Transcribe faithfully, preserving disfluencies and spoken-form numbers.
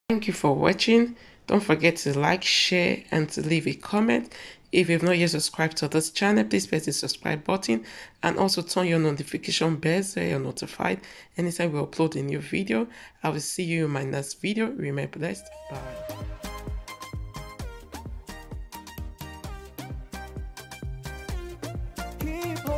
Thank you for watching. Don't forget to like, share, and to leave a comment. If you've not yet subscribed to this channel, please press the subscribe button and also turn your notification bell so you're notified anytime we upload a new video. I will see you in my next video. Remain blessed. Bye. Keep